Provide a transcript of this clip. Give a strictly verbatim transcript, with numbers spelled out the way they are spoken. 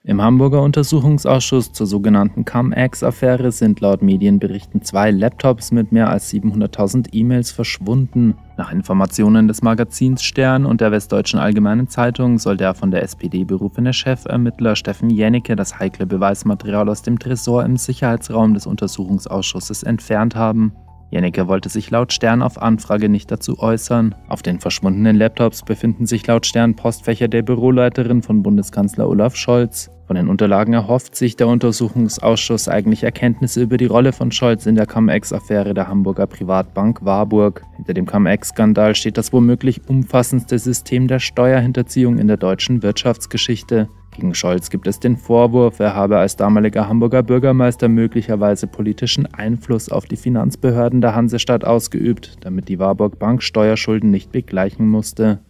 Im Hamburger Untersuchungsausschuss zur sogenannten Cum-Ex-Affäre sind laut Medienberichten zwei Laptops mit mehr als siebenhunderttausend E-Mails verschwunden. Nach Informationen des Magazins Stern und der Westdeutschen Allgemeinen Zeitung soll der von der S P D berufene Chefermittler Steffen Jennecke das heikle Beweismaterial aus dem Tresor im Sicherheitsraum des Untersuchungsausschusses entfernt haben. Jennecke wollte sich laut Stern auf Anfrage nicht dazu äußern. Auf den verschwundenen Laptops befinden sich laut Stern Postfächer der Büroleiterin von Bundeskanzler Olaf Scholz. Von den Unterlagen erhofft sich der Untersuchungsausschuss eigentlich Erkenntnisse über die Rolle von Scholz in der Cum-Ex-Affäre der Hamburger Privatbank Warburg. Hinter dem Cum-Ex-Skandal steht das womöglich umfassendste System der Steuerhinterziehung in der deutschen Wirtschaftsgeschichte. Gegen Scholz gibt es den Vorwurf, er habe als damaliger Hamburger Bürgermeister möglicherweise politischen Einfluss auf die Finanzbehörden der Hansestadt ausgeübt, damit die Warburg Bank Steuerschulden nicht begleichen musste.